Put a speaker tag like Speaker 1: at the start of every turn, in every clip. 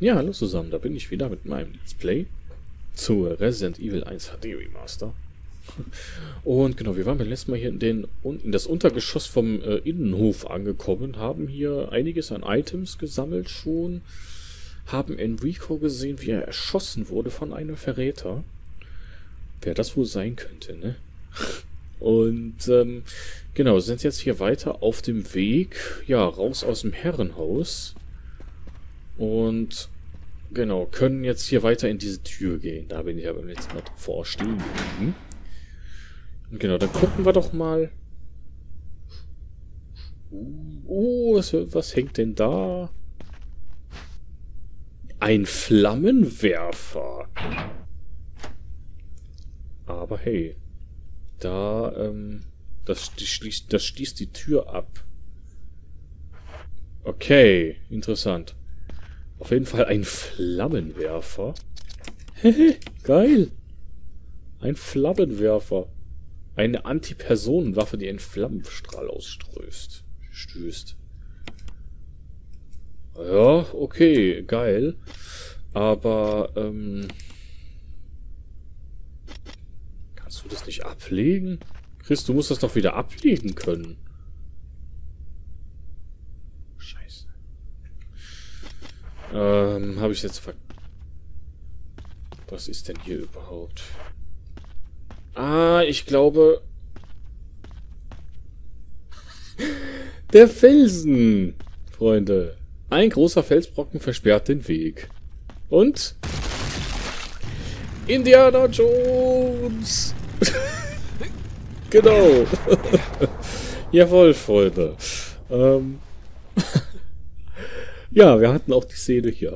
Speaker 1: Ja, hallo zusammen, da bin ich wieder mit meinem Let's Play zur Resident Evil 1 HD Remaster. Und genau, wir waren beim letzten Mal hier in das Untergeschoss vom Innenhof angekommen, haben hier einiges an Items gesammelt schon, haben Enrico gesehen, wie er erschossen wurde von einem Verräter. Wer das wohl sein könnte, ne? Und genau, sind jetzt hier weiter auf dem Weg, ja, raus aus dem Herrenhaus. Und genau, können jetzt hier weiter in diese Tür gehen. Da bin ich aber jetzt mal davor stehen geblieben. Und genau, dann gucken wir doch mal. Was hängt denn da? Ein Flammenwerfer. Aber hey, das schließt die Tür ab. Okay, interessant. Auf jeden Fall ein Flammenwerfer. Hehe, geil. Ein Flammenwerfer. Eine Antipersonenwaffe, die einen Flammenstrahl ausstößt. Ja, okay, geil. Aber, kannst du das nicht ablegen? Chris, du musst das doch wieder ablegen können. Scheiße. Habe ich jetzt Was ist denn hier überhaupt? Ah, ich glaube... Der Felsen, Freunde. Ein großer Felsbrocken versperrt den Weg. Und... Indiana Jones! Genau. Jawohl, Freunde. Ja, wir hatten auch die Szene hier.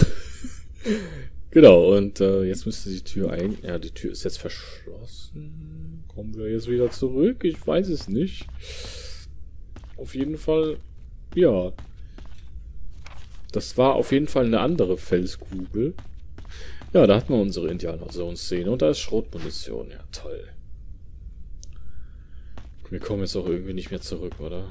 Speaker 1: Genau, und jetzt müsste die Tür Ja, die Tür ist jetzt verschlossen. Kommen wir jetzt wieder zurück? Ich weiß es nicht. Auf jeden Fall, ja. Das war auf jeden Fall eine andere Felskugel. Ja, da hatten wir unsere Indiana Jones-Szene und da ist Schrotmunition. Ja, toll. Wir kommen jetzt auch irgendwie nicht mehr zurück, oder?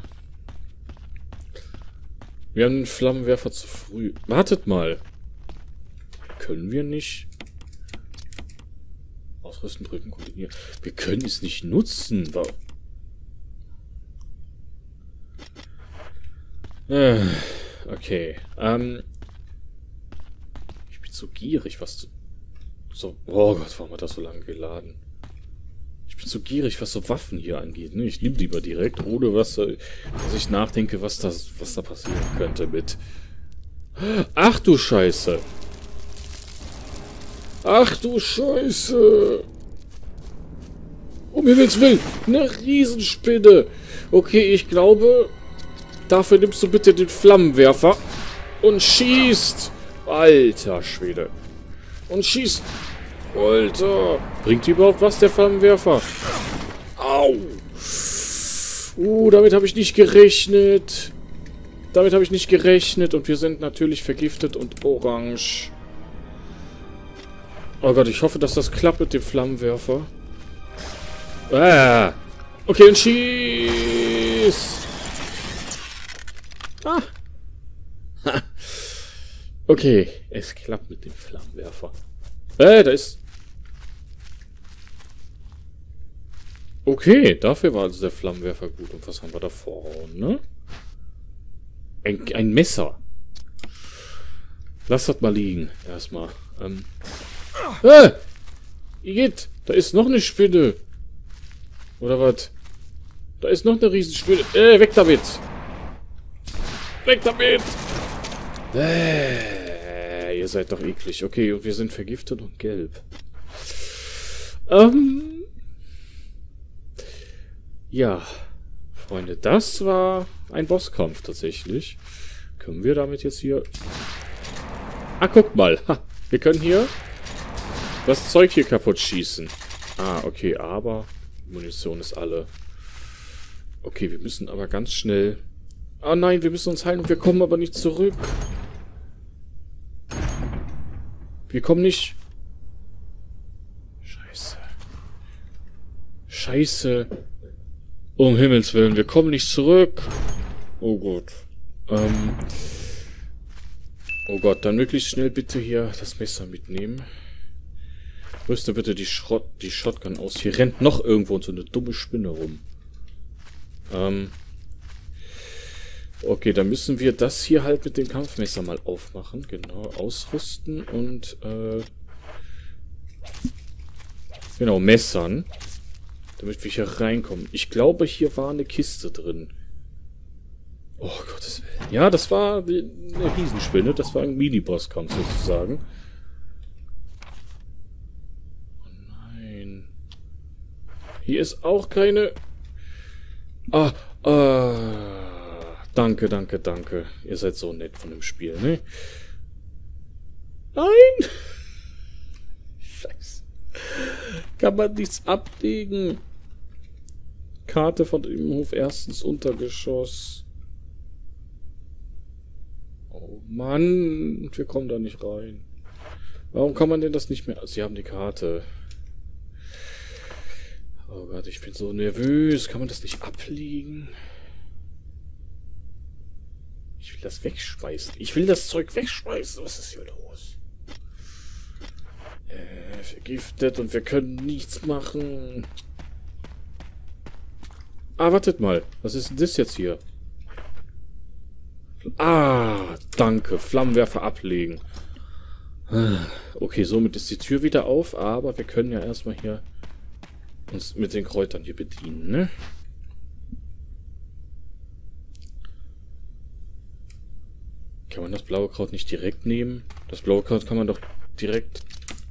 Speaker 1: Wir haben den Flammenwerfer zu früh. Wartet mal. Können wir nicht... Ausrüsten, drücken, kombinieren. Wir können es nicht nutzen. Okay. Ich bin so gierig, was zu... Oh Gott, warum hat das so lange geladen? Ich bin so gierig, was so Waffen hier angeht. Ne? Ich nehme lieber direkt, ohne dass ich nachdenke, was da passieren könnte mit... Ach du Scheiße! Ach du Scheiße! Um Himmels Willen! Eine Riesenspinne! Okay, ich glaube... Dafür nimmst du bitte den Flammenwerfer und schießt! Alter Schwede! Und schießt! Alter! Bringt die überhaupt was, der Flammenwerfer? Au! Damit habe ich nicht gerechnet. Damit habe ich nicht gerechnet. Und wir sind natürlich vergiftet und orange. Oh Gott, ich hoffe, dass das klappt mit dem Flammenwerfer. Ah! Okay, und schieß! Ah! Ha. Okay, es klappt mit dem Flammenwerfer. Da ist... Okay, dafür war also der Flammenwerfer gut. Und was haben wir da vorne? Ein Messer. Lass das mal liegen. Erstmal. Igitt, da ist noch eine Spinne. Oder was? Da ist noch eine Riesenspinne. Weg damit. Weg damit. Ihr seid doch eklig. Okay, und wir sind vergiftet und gelb. Ja, Freunde, das war ein Bosskampf tatsächlich. Können wir damit jetzt hier... Ah, guck mal. Ha, wir können hier das Zeug hier kaputt schießen. Ah, okay, aber Munition ist alle. Okay, wir müssen aber ganz schnell... Ah nein, wir müssen uns heilen und wir kommen aber nicht zurück. Wir kommen nicht... Scheiße. Scheiße. Um Himmels Willen, wir kommen nicht zurück. Oh Gott. Oh Gott, dann möglichst schnell bitte hier das Messer mitnehmen. Rüste bitte die Shotgun aus. Hier rennt noch irgendwo so eine dumme Spinne rum. Okay, dann müssen wir das hier halt mit dem Kampfmesser mal aufmachen. Genau, ausrüsten und, genau, messern. Damit wir hier reinkommen. Ich glaube, hier war eine Kiste drin. Oh, Gottes Willen. Ja, das war eine Riesenspinne. Das war ein Mini-Bosskampf sozusagen. Oh nein. Hier ist auch keine... Danke, danke, danke. Ihr seid so nett von dem Spiel, ne? Nein! Scheiße. Kann man nichts ablegen. Karte von dem Hof, erstens Untergeschoss. Oh Mann, wir kommen da nicht rein. Warum kann man denn das nicht mehr... Sie haben die Karte. Oh Gott, ich bin so nervös. Kann man das nicht ablegen? Ich will das wegschmeißen. Ich will das Zeug wegschmeißen. Was ist hier los? Vergiftet und wir können nichts machen. Ah, wartet mal. Was ist denn das jetzt hier? Ah, danke. Flammenwerfer ablegen. Okay, somit ist die Tür wieder auf, aber wir können ja erstmal hier uns mit den Kräutern hier bedienen, ne? Kann man das blaue Kraut nicht direkt nehmen? Das blaue Kraut kann man doch direkt...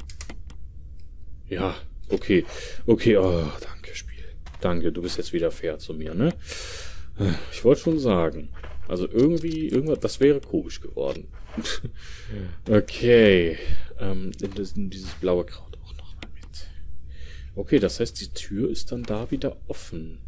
Speaker 1: Ja, okay. Okay, oh, danke, Spiel. Danke, du bist jetzt wieder fair zu mir, ne? Ich wollte schon sagen. Also irgendwas, das wäre komisch geworden. Okay. Dieses blaue Kraut auch nochmal mit. Okay, das heißt, die Tür ist dann da wieder offen.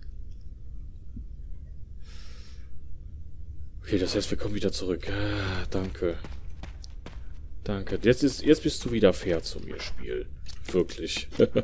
Speaker 1: Okay, das heißt, wir kommen wieder zurück. Ah, danke. Danke. Jetzt bist du wieder fair zu mir, Spiel. Wirklich.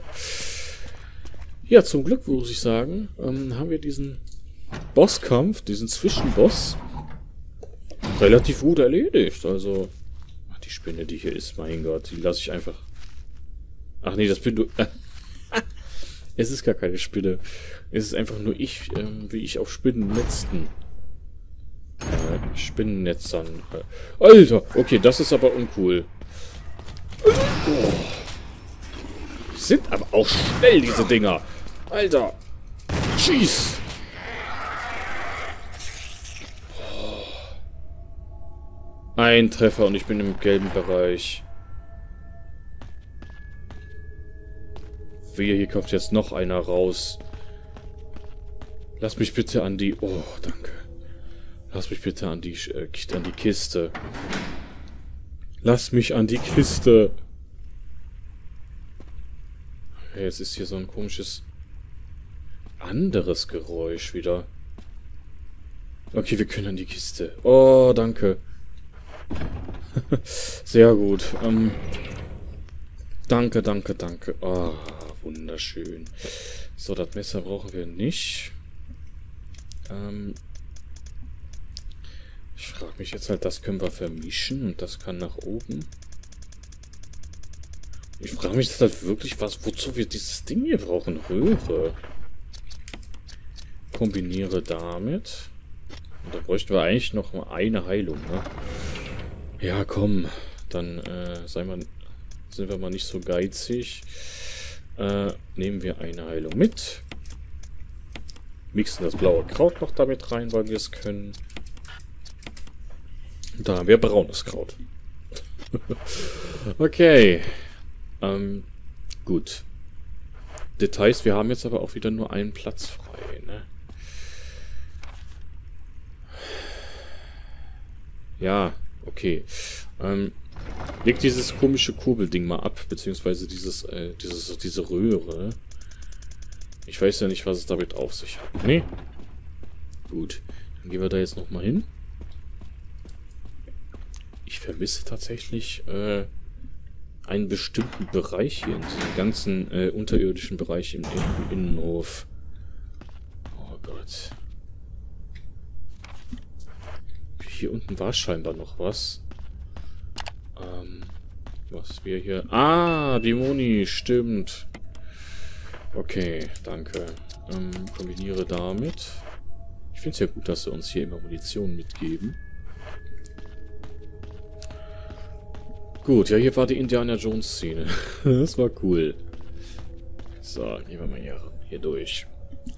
Speaker 1: Ja, zum Glück, muss ich sagen, haben wir diesen Bosskampf, diesen Zwischenboss, relativ gut erledigt. Also, die Spinne, die hier ist, mein Gott, die lasse ich einfach... Ach nee, das bin du... Es ist gar keine Spinne. Es ist einfach nur ich, wie ich auf Spinnennetzen... Spinnennetzern... Alter, okay, das ist aber uncool. Oh. Sind aber auch schnell, diese Dinger. Alter. Schieß. Ein Treffer und ich bin im gelben Bereich. Wehe, hier kommt jetzt noch einer raus. Lass mich bitte an die... Oh, danke. Lass mich bitte an die Kiste. Lass mich an die Kiste. Jetzt ist hier so ein komisches anderes Geräusch wieder. Okay, wir können an die Kiste. Oh, danke. Sehr gut. Danke, danke, danke. Oh, wunderschön. So, das Messer brauchen wir nicht. Ich frage mich jetzt halt, das können wir vermischen und das kann nach oben. Ich frage mich halt wirklich, wozu wir dieses Ding hier brauchen. Röhre. Kombiniere damit. Und da bräuchten wir eigentlich noch mal eine Heilung, ne? Ja, komm. Dann sind wir mal nicht so geizig. Nehmen wir eine Heilung mit. Mixen das blaue Kraut noch damit rein, weil wir es können. Da haben wir braunes Kraut. Okay. Gut. Details, wir haben jetzt aber auch wieder nur einen Platz frei, ne? Ja, okay. Leg dieses komische Kurbelding mal ab, beziehungsweise diese Röhre. Ich weiß ja nicht, was es damit auf sich hat. Nee? Gut. Dann gehen wir da jetzt nochmal hin. Ich vermisse tatsächlich, einen bestimmten Bereich hier in diesem ganzen unterirdischen Bereich im Innenhof. Oh Gott. Hier unten war scheinbar noch was. Was wir hier... Ah, die Muni, stimmt. Okay, danke. Kombiniere damit. Ich finde es ja gut, dass sie uns hier immer Munition mitgeben. Gut, ja, hier war die Indiana Jones Szene. Das war cool. So, gehen wir mal hier durch.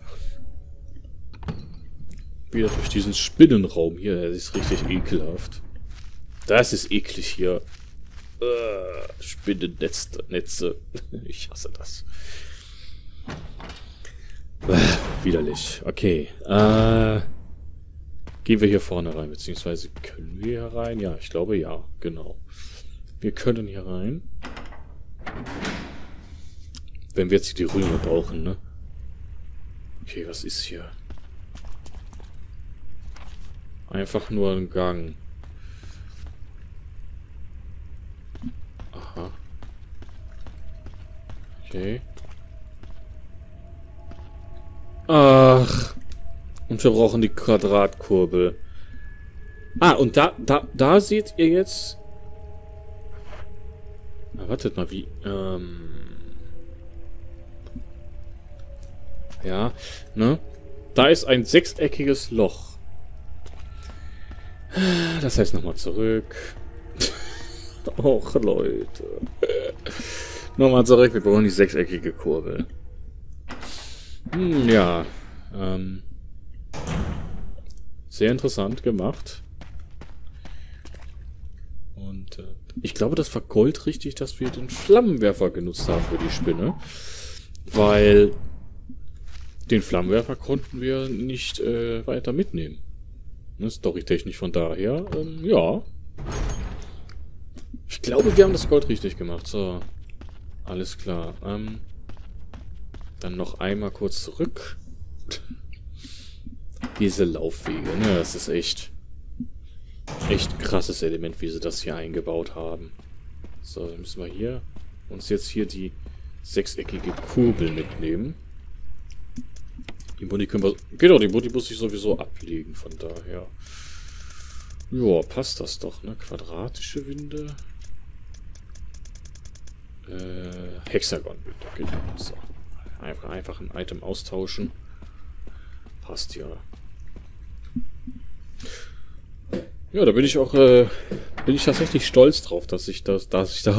Speaker 1: Wieder durch diesen Spinnenraum hier. Das ist richtig ekelhaft. Das ist eklig hier. Spinnennetze. Ich hasse das. Widerlich. Okay. Gehen wir hier vorne rein, beziehungsweise können wir hier rein? Ja, ich glaube ja, genau. Wir können hier rein. Wenn wir jetzt die Röhre brauchen, ne? Okay, was ist hier? Einfach nur ein Gang. Aha. Okay. Ach. Und wir brauchen die Quadratkurbel. Ah, und da seht ihr jetzt... Na, wartet mal, wie... Ja, ne? Da ist ein sechseckiges Loch. Das heißt nochmal zurück. Och, Leute. Nochmal zurück, wir brauchen die sechseckige Kurbel. Ja. Sehr interessant gemacht. Und ich glaube, das war goldrichtig, dass wir den Flammenwerfer genutzt haben für die Spinne. Weil den Flammenwerfer konnten wir nicht weiter mitnehmen. Ne, storytechnisch von daher, ja. Ich glaube, wir haben das Gold richtig gemacht. So, alles klar. Dann noch einmal kurz zurück. Diese Laufwege, ne, das ist echt ein krasses Element, wie sie das hier eingebaut haben. So, dann müssen wir hier uns jetzt hier die sechseckige Kurbel mitnehmen. Die Muni können wir... Genau, die Muni muss ich sowieso ablegen, von daher. Ja, passt das doch, ne? Quadratische Winde. Hexagon-Winde, genau. So. Einfach ein Item austauschen. Passt ja. Ja, da bin ich auch, bin ich tatsächlich stolz drauf, dass ich da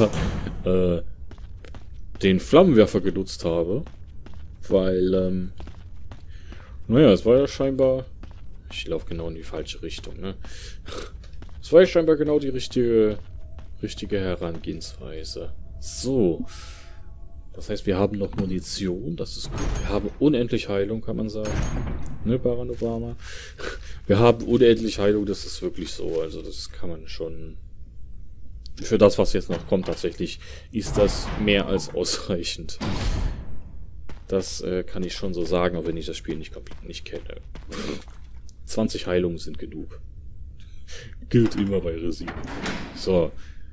Speaker 1: den Flammenwerfer genutzt habe. Weil, naja, es war ja scheinbar... Ich laufe genau in die falsche Richtung, ne? Es war ja scheinbar genau die richtige Herangehensweise. So. Das heißt, wir haben noch Munition, das ist gut. Wir haben unendlich Heilung, kann man sagen. Ne, Barack Obama? Wir haben unendlich Heilung, das ist wirklich so. Also das kann man schon... Für das, was jetzt noch kommt, tatsächlich, ist das mehr als ausreichend. Das kann ich schon so sagen, auch wenn ich das Spiel nicht kenne. 20 Heilungen sind genug. Gilt immer bei Resident. So.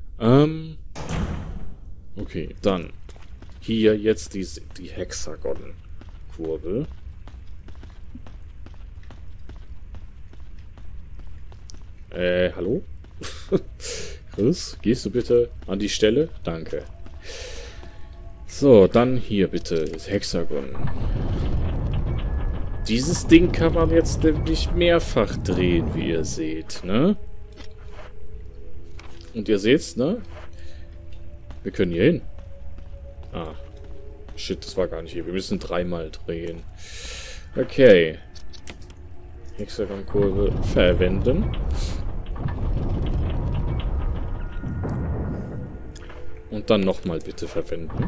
Speaker 1: Okay, dann. Hier jetzt die Hexagon-Kurbel. Hallo? Chris, gehst du bitte an die Stelle? Danke. So, dann hier bitte das Hexagon. Dieses Ding kann man jetzt nämlich mehrfach drehen, wie ihr seht, ne? Und ihr seht's, ne? Wir können hier hin. Ah. Shit, das war gar nicht hier. Wir müssen dreimal drehen. Okay. Hexagon-Kurve verwenden. Und dann nochmal bitte verwenden.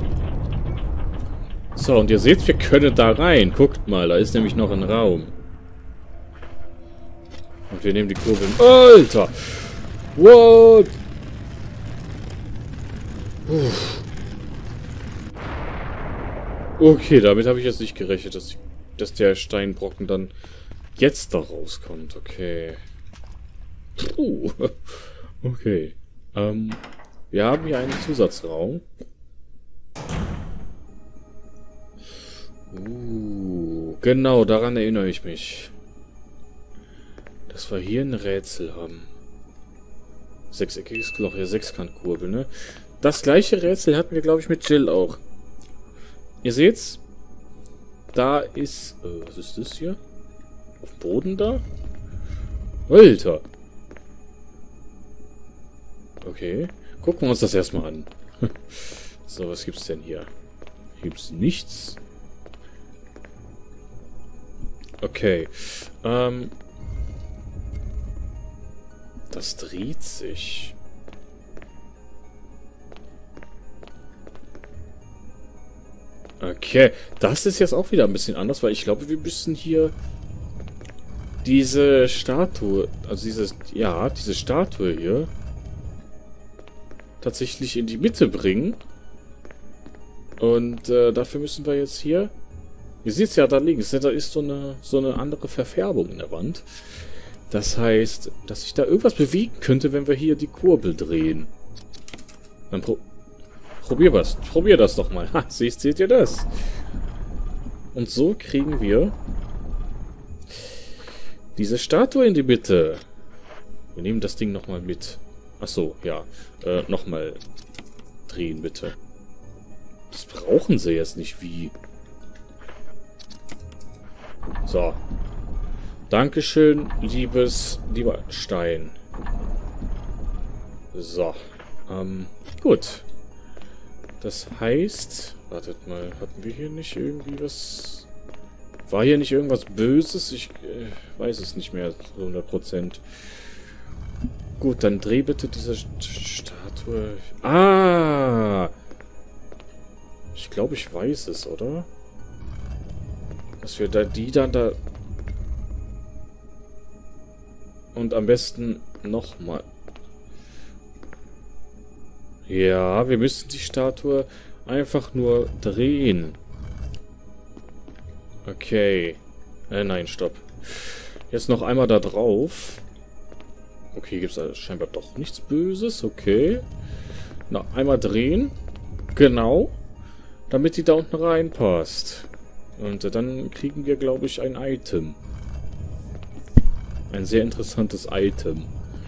Speaker 1: So, und ihr seht, wir können da rein. Guckt mal, da ist nämlich noch ein Raum. Und wir nehmen die Kurve. Alter! What? Okay, damit habe ich jetzt nicht gerechnet, dass der Steinbrocken dann jetzt da rauskommt. Okay. Puh. Okay. Wir haben hier einen Zusatzraum. Genau, daran erinnere ich mich. Dass wir hier ein Rätsel haben. Sechseckiges Loch, ja, Sechskantkurbel, ne? Das gleiche Rätsel hatten wir, glaube ich, mit Jill auch. Ihr seht's? Da ist... was ist das hier? Auf dem Boden da? Alter! Okay. Gucken wir uns das erstmal an. So, was gibt's denn hier? Hier gibt's nichts. Okay. Das dreht sich. Okay. Das ist jetzt auch wieder ein bisschen anders, weil ich glaube, wir müssen hier diese Statue, also diese Statue hier tatsächlich in die Mitte bringen. Und dafür müssen wir jetzt hier... Ihr seht es ja da links, da ist so eine andere Verfärbung in der Wand. Das heißt, dass sich da irgendwas bewegen könnte, wenn wir hier die Kurbel drehen. Dann probier das doch mal. Ha, seht ihr das? Und so kriegen wir diese Statue in die Mitte. Wir nehmen das Ding nochmal mit. Achso, ja. Nochmal drehen, bitte. Das brauchen sie jetzt nicht, wie... So. Dankeschön, lieber Stein. So. Gut. Das heißt... Wartet mal, hatten wir hier nicht irgendwie was... War hier nicht irgendwas Böses? Ich weiß es nicht mehr zu 100%. Gut, dann dreh bitte diese Statue... Ah! Ich glaube, ich weiß es, oder? Dass wir die dann da... Und am besten nochmal. Ja, wir müssen die Statue einfach nur drehen. Okay. Nein, stopp. Jetzt noch einmal da drauf. Okay, gibt es scheinbar doch nichts Böses. Okay. Noch einmal drehen. Genau. Damit die da unten reinpasst. Und dann kriegen wir, glaube ich, ein Item. Ein sehr interessantes Item.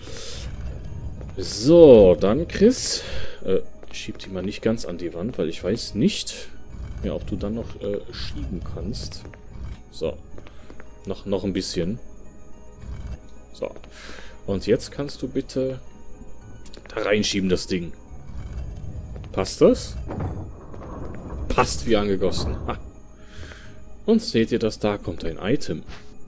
Speaker 1: So, dann Chris. Schieb die mal nicht ganz an die Wand, weil ich weiß nicht, ja, ob du dann noch schieben kannst. So. Noch ein bisschen. So. Und jetzt kannst du bitte da reinschieben, das Ding. Passt das? Passt wie angegossen. Ha. Und seht ihr das? Da kommt ein Item.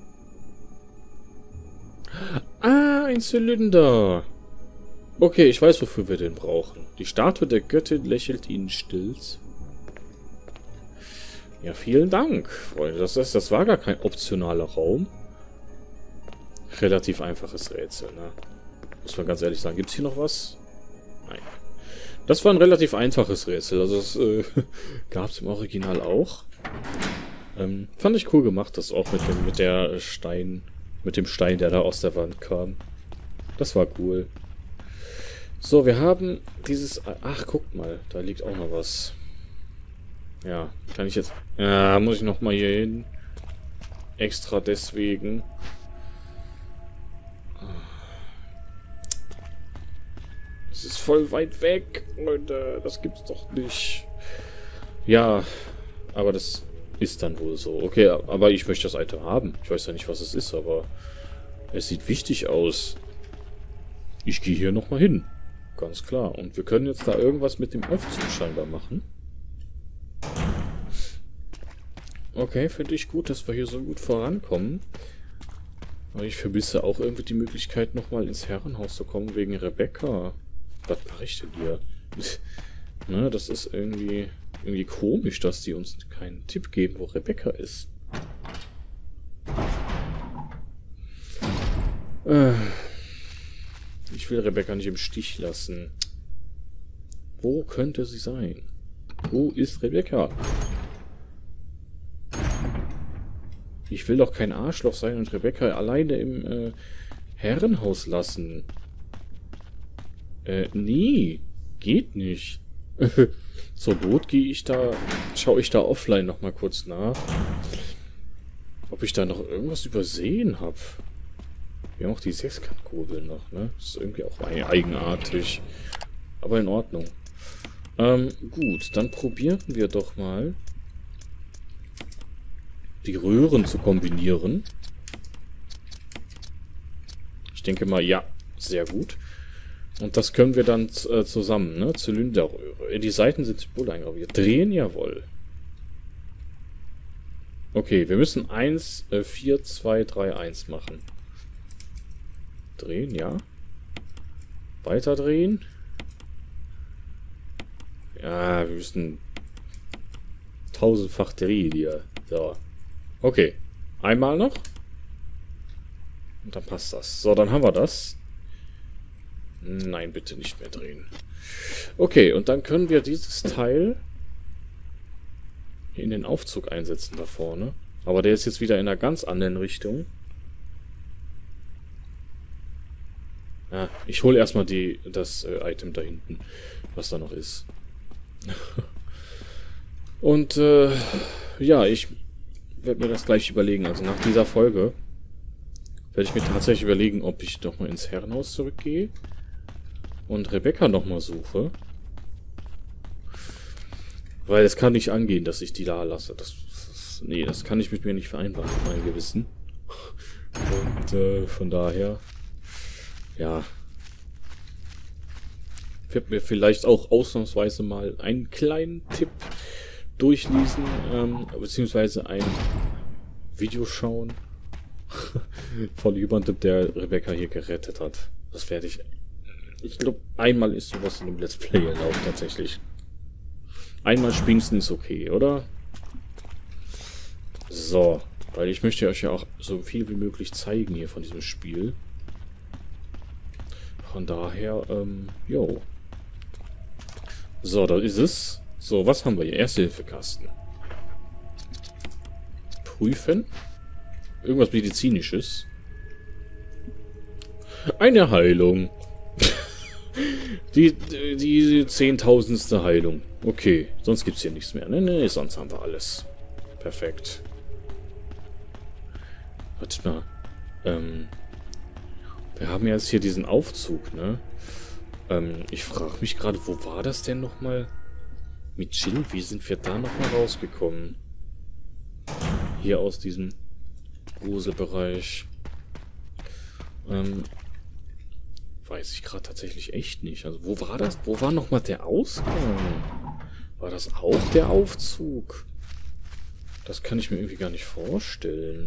Speaker 1: Ah, ein Zylinder. Okay, ich weiß, wofür wir den brauchen. Die Statue der Göttin lächelt ihnen still. Ja, vielen Dank, Freunde. Das war gar kein optionaler Raum. Relativ einfaches Rätsel, ne? Muss man ganz ehrlich sagen. Gibt es hier noch was? Nein. Das war ein relativ einfaches Rätsel. Also das gab es im Original auch. Fand ich cool gemacht, das auch mit dem Stein, der da aus der Wand kam. Das war cool. So, wir haben dieses... Ach, guckt mal, da liegt auch noch was. Ja, kann ich jetzt... Ja, muss ich noch mal hier hin. Extra deswegen. Es ist voll weit weg, Leute. Das gibt's doch nicht. Ja, aber das ist dann wohl so. Okay, aber ich möchte das Item haben. Ich weiß ja nicht, was es ist, aber es sieht wichtig aus. Ich gehe hier nochmal hin. Ganz klar. Und wir können jetzt da irgendwas mit dem Aufzug scheinbar machen. Okay, finde ich gut, dass wir hier so gut vorankommen. Aber ich vermisse auch irgendwie die Möglichkeit, nochmal ins Herrenhaus zu kommen wegen Rebecca. Was mache ich denn hier? Ne, das ist irgendwie komisch, dass die uns keinen Tipp geben, wo Rebecca ist. Ich will Rebecca nicht im Stich lassen. Wo könnte sie sein? Wo ist Rebecca? Ich will doch kein Arschloch sein und Rebecca alleine im Herrenhaus lassen. Nee, geht nicht. Zur Not schaue ich da offline noch mal kurz nach. Ob ich da noch irgendwas übersehen habe. Wir haben auch die Sechskantkurbel noch, ne? Das ist irgendwie auch eigenartig. Aber in Ordnung. Gut, dann probieren wir doch mal, die Röhren zu kombinieren. Ich denke mal, ja, sehr gut. Und das können wir dann zusammen, ne? Zylinderröhre. In die Seiten sind Symbole eingraviert. Drehen, jawohl. Okay, wir müssen 1, 4, 2, 3, 1 machen. Drehen, ja. Weiter drehen. Ja, wir müssen 1000-fach drehen hier. So. Okay. Einmal noch. Und dann passt das. So, dann haben wir das. Nein, bitte nicht mehr drehen. Okay, und dann können wir dieses Teil in den Aufzug einsetzen da vorne. Aber der ist jetzt wieder in einer ganz anderen Richtung. Ja, ich hole erstmal das Item da hinten, was da noch ist. Und ja, ich werde mir das gleich überlegen. Also nach dieser Folge werde ich mir tatsächlich überlegen, ob ich doch mal ins Herrenhaus zurückgehe und Rebecca nochmal suche. Weil es kann nicht angehen, dass ich die da lasse. Nee, das kann ich mit mir nicht vereinbaren, mit meinem Gewissen. Und von daher, ja, ich werde mir vielleicht auch ausnahmsweise mal einen kleinen Tipp durchlesen, beziehungsweise ein Video schauen von jemandem, der Rebecca hier gerettet hat. Das werde ich... Ich glaube, einmal ist sowas in dem Let's Play erlaubt, tatsächlich. Einmal spinksen ist okay, oder? So, weil ich möchte euch ja auch so viel wie möglich zeigen hier von diesem Spiel. Von daher, jo. So, da ist es. So, was haben wir hier? Erste-Hilfe-Kasten. Prüfen. Irgendwas Medizinisches. Eine Heilung. Die 10.000. Heilung. Okay, sonst gibt es hier nichts mehr. Ne, sonst haben wir alles. Perfekt. Warte mal. Wir haben jetzt hier diesen Aufzug, ne? Ich frage mich gerade, wo war das denn nochmal? Mit Jill, wie sind wir da nochmal rausgekommen? Hier aus diesem Gruselbereich. Weiß ich gerade tatsächlich echt nicht. Also, wo war das? Wo war nochmal der Ausgang? War das auch der Aufzug? Das kann ich mir irgendwie gar nicht vorstellen.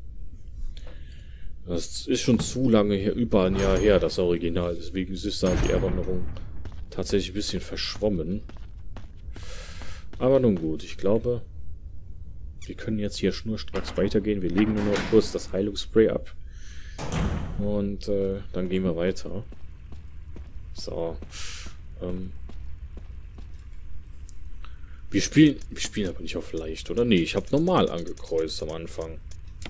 Speaker 1: Das ist schon zu lange her, über ein Jahr her, das Original. Deswegen ist da die Erinnerung tatsächlich ein bisschen verschwommen. Aber nun gut, ich glaube, wir können jetzt hier schnurstracks weitergehen. Wir legen nur noch kurz das Heilungsspray ab. Und dann gehen wir weiter. So. Wir spielen aber nicht auf leicht, oder? Nee, ich habe normal angekreuzt am Anfang.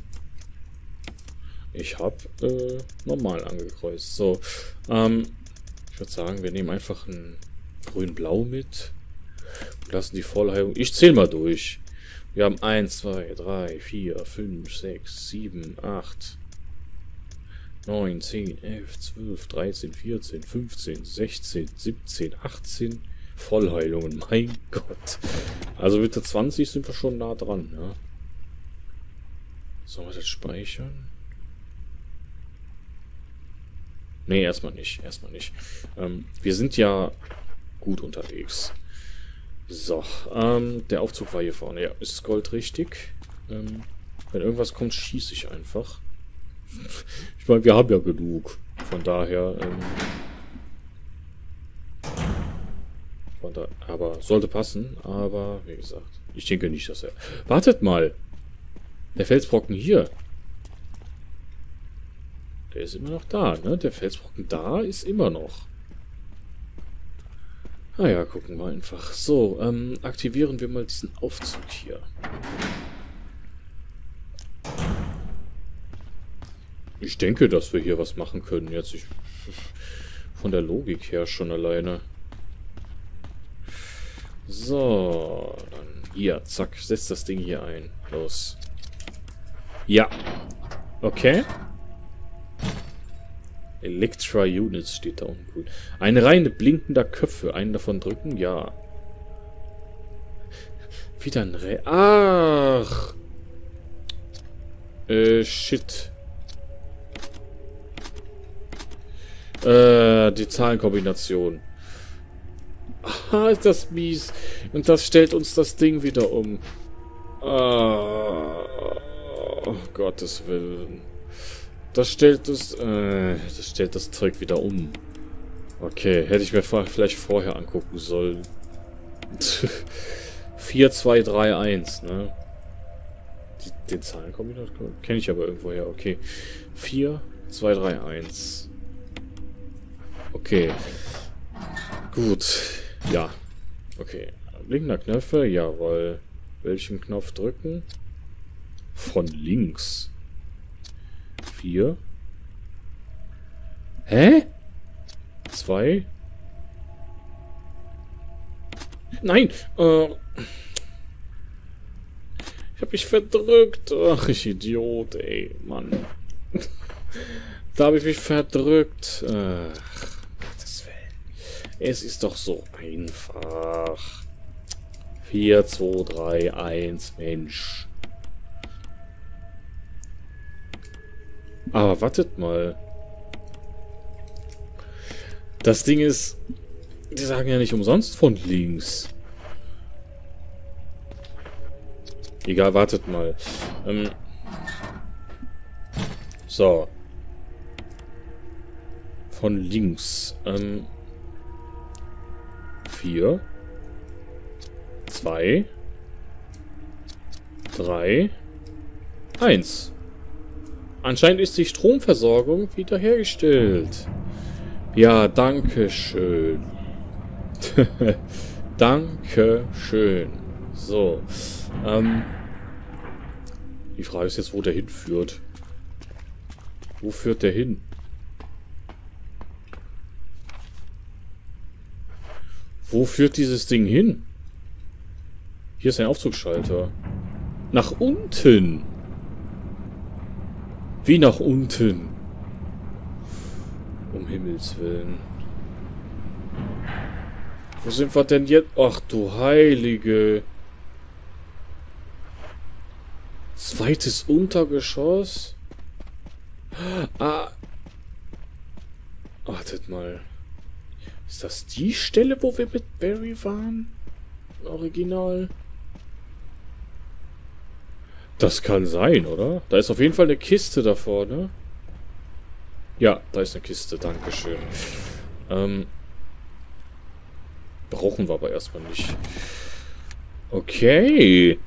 Speaker 1: Ich habe normal angekreuzt. So. Ich würde sagen, wir nehmen einfach ein grün-blau mit. Und lassen die Vollheilung. Ich zähle mal durch. Wir haben 1, 2, 3, 4, 5, 6, 7, 8, 9, 10, 11, 12, 13, 14, 15, 16, 17, 18 Vollheilungen. Mein Gott. Also mit der 20 sind wir schon nah dran, ja. Sollen wir das speichern? Nee, erstmal nicht. Erstmal nicht. Wir sind ja gut unterwegs. So, der Aufzug war hier vorne. Ja, ist Gold richtig? Wenn irgendwas kommt, schieße ich einfach. Ich meine, wir haben ja genug. Von daher, aber sollte passen. Aber, wie gesagt, ich denke nicht, dass er... Wartet mal! Der Felsbrocken hier. Der ist immer noch da, ne? Der Felsbrocken da ist immer noch. Ah ja, gucken wir einfach. So, aktivieren wir mal diesen Aufzug hier. Ich denke, dass wir hier was machen können. Jetzt von der Logik her schon alleine. So, dann hier, zack, setzt das Ding hier ein. Los. Ja. Okay. Electra Units steht da unten. Cool. Eine Reihe blinkender Köpfe. Einen davon drücken? Ja. Wieder ein Ach! Shit. Die Zahlenkombination. Ah, ist das mies. Und das stellt uns das Ding wieder um. Oh, Gottes Willen. Das stellt das Zeug wieder um. Okay, hätte ich mir vielleicht vorher angucken sollen. 4, 2, 3, 1, ne? Den Zahlenkombinator kenne ich aber irgendwoher. Okay. 4, 2, 3, 1. Okay. Gut. Ja. Okay. Blinkender Knöpfe, jawohl. Welchen Knopf drücken? Von links. 4. Hä? 2. Nein! Ich hab mich verdrückt. Ach, ich Idiot, ey, Mann. Da habe ich mich verdrückt. Ach, Gottes Willen. Es ist doch so einfach. 4, 2, 3, 1, Mensch. Aber wartet mal. Das Ding ist... Die sagen ja nicht umsonst von links. Egal, wartet mal. So. Von links. 4. 2. 3. 1. Anscheinend ist die Stromversorgung wiederhergestellt. Ja, danke schön. Danke schön. So. Die Frage ist jetzt, wo der hinführt. Wo führt der hin? Wo führt dieses Ding hin? Hier ist ein Aufzugschalter. Nach unten. Wie nach unten? Um Himmels Willen. Wo sind wir denn jetzt? Ach du Heilige. Zweites Untergeschoss? Ah. Wartet mal. Ist das die Stelle, wo wir mit Barry waren? Original? Das kann sein, oder? Da ist auf jeden Fall eine Kiste da vorne. Ja, da ist eine Kiste, dankeschön. Brauchen wir aber erstmal nicht. Okay.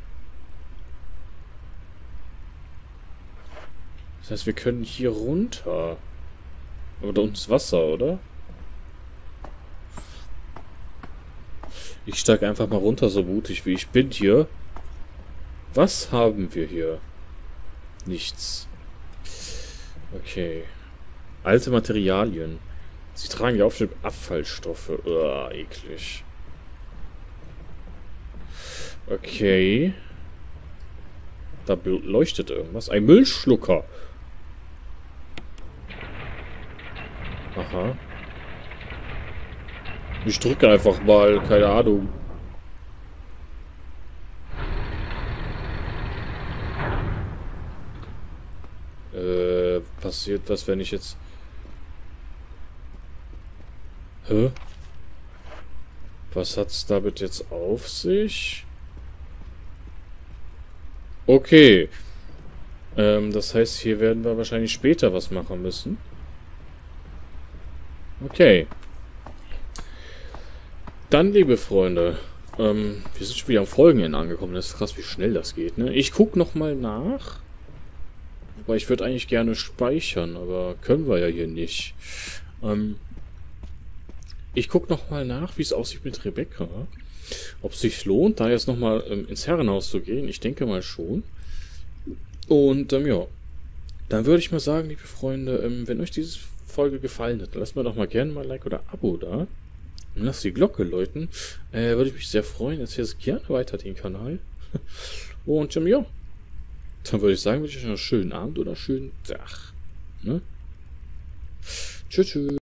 Speaker 1: Das heißt, wir können hier runter. Aber da unten ist Wasser, oder? Ich steige einfach mal runter, so mutig wie ich bin hier. Was haben wir hier? Nichts. Okay. Alte Materialien. Sie tragen die Aufschrift Abfallstoffe. Eklig. Okay. Da leuchtet irgendwas. Ein Müllschlucker. Aha. Ich drücke einfach mal. Keine Ahnung. Passiert was, wenn ich jetzt... Hä? Was hat's damit jetzt auf sich? Okay. Das heißt, hier werden wir wahrscheinlich später was machen müssen. Okay. Dann, liebe Freunde, wir sind schon wieder am Folgenende angekommen. Das ist krass, wie schnell das geht, ne? Ich gucke nochmal nach. Wobei, ich würde eigentlich gerne speichern, aber können wir ja hier nicht. Ich gucke nochmal nach, wie es aussieht mit Rebecca. Ob es sich lohnt, da jetzt nochmal ins Herrenhaus zu gehen. Ich denke mal schon. Und, ja. Dann würde ich mal sagen, liebe Freunde, wenn euch diese Folge gefallen hat, lasst mir doch mal gerne mal ein Like oder Abo da. Und lasst die Glocke läuten. Würde ich mich sehr freuen. Erzählt gerne weiter den Kanal. Und, ja. Dann würde ich sagen, wünsche ich euch noch einen schönen Abend oder einen schönen Tag. Ne? Tschüss, tschüss.